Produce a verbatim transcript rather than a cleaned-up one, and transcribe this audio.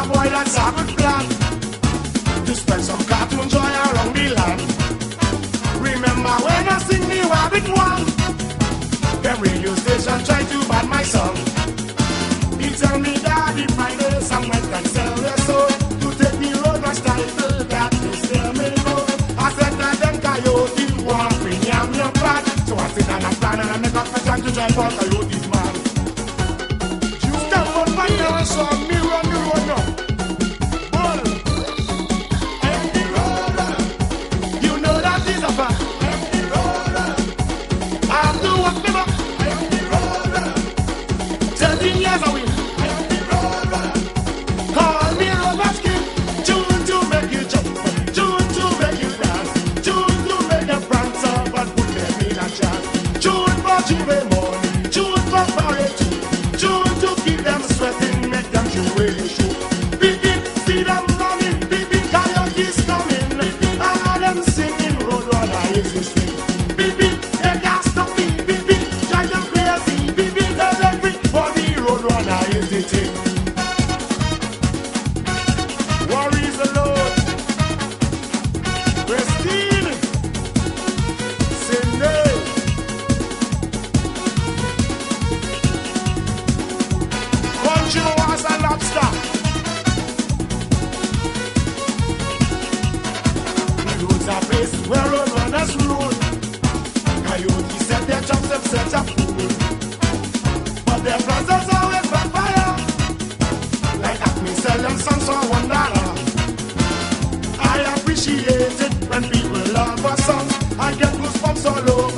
a boy that's a good plan to spread some cartoon joy around the land. Remember when I sing the Rabbit one, the radio station tried to ban my song. He tell me that if I know someone can sell their soul to take the road rush title that they still may go. I said that them coyote want premium your bad. So I sit down and plan and I make up a time to drive for coyotes man. You step on my nose so me run the road now. Bull. Empty roller. You know that is a fact. Empty roller. I have to walk me back. Empty roller. Thirteen years away. I appreciate it when people love our songs. I get goosebumps all over.